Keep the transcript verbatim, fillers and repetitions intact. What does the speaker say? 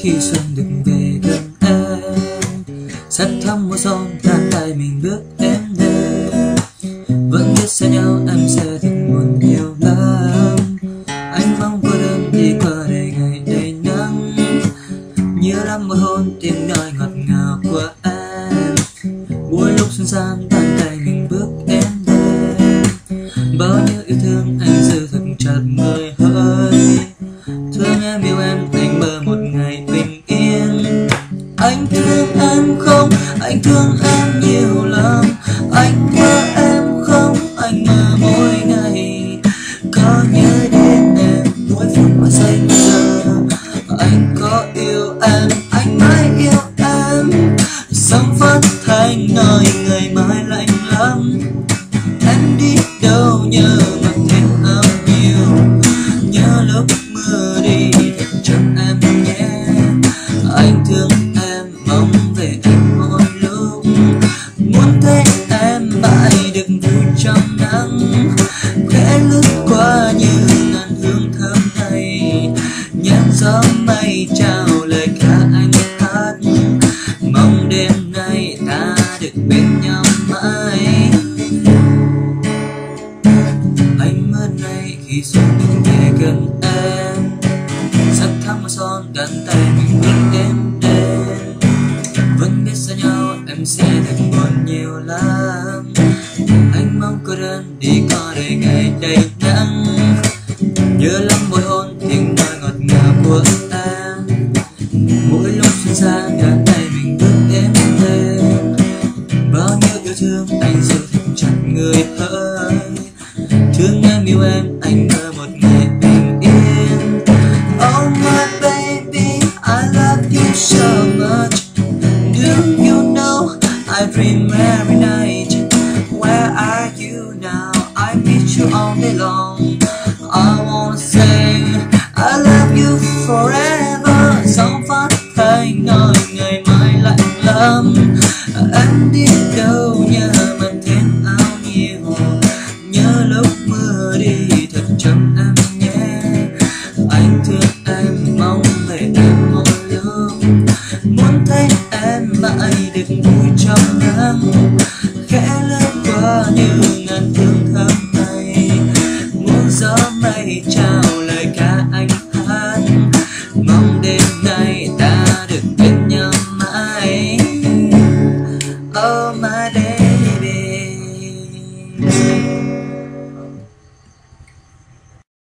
khi xuân được về gần em, sắc thắm mùa son tan lại mình bước em đến. Vẫn biết xa nhau em sẽ thật buồn nhiều lắm, anh mong cô đơn đi qua đây ngày đầy nắng. Nhớ lắm một hôn tiếng nói ngọt ngào của em, mỗi lúc xuân sang tan tay mình bước em đến. Bao nhiêu yêu thương anh giữ thật chặt người hỡi, thương em yêu em anh mơ một ngày bình yên. Anh thương em không, anh thương em nhiều lắm, anh mơ em không, anh mơ mỗi ngày. Có nhớ đến em mỗi phút mà giây giờ, anh có yêu em, anh mãi yêu em. Sóng phát thanh nói ngày mai lạnh lắm, em đi đâu nhớ mặc thêm áo nhiều. Nhớ lúc mưa đi thật chăm em nhé, anh thương em mong về em mỗi lúc. Muốn thấy em mãi được vui trong nắng, khẽ lướt qua như ngàn hương thơm này. Nhạc gió mây trao lời ca anh hát, mong đêm nay ta được bên nhau mãi. Anh mơ nay khi xuân được về gần em, sắc thắm mùa son đan tay mình bước em đến. Vẫn biết xa nhau em sẽ thật buồn nhiều lắm, anh mong cô đơn đi qua đời ngày đầy nắng. Nhớ lắm mỗi hôn tiếng nói ngọt ngào của em, mỗi lúc xuân sang đan tay mình bước em đến. Bao nhiêu yêu thương anh giữ thật chặt người hỡi, thương em yêu em anh mơ một ngày bình yên. Oh my baby, I love you so much. Do you know I remember